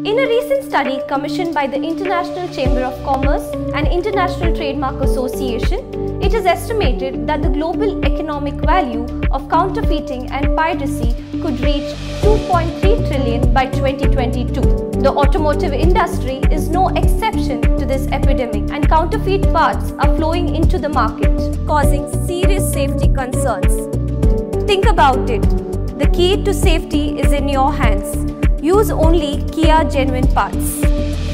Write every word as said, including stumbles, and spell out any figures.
In a recent study commissioned by the International Chamber of Commerce and International Trademark Association, it is estimated that the global economic value of counterfeiting and piracy could reach two point three trillion by twenty twenty-two. The automotive industry is no exception to this epidemic, and counterfeit parts are flowing into the market, causing serious safety concerns. Think about it. The key to safety is in your hands. Use only Kia genuine parts.